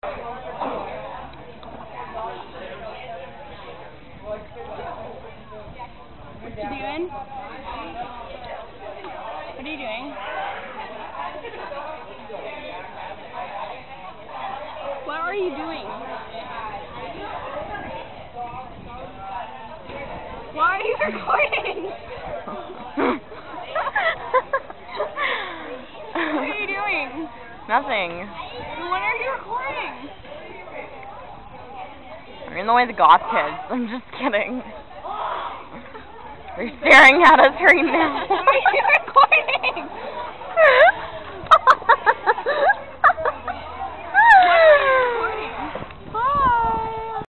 What you doing? What are you doing? What are you doing? Why are you recording? What are you doing? Nothing. What are you recording? You're in the way of the goth kids. I'm just kidding. They're staring at us right now. What are you recording?